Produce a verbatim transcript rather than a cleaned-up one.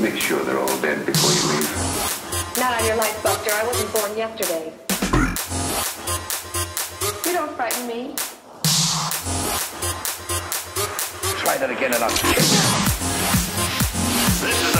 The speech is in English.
Make sure they're all dead before you leave. Not on your life, Buster. I wasn't born yesterday. You don't frighten me. Try that again and I'll kill you. This is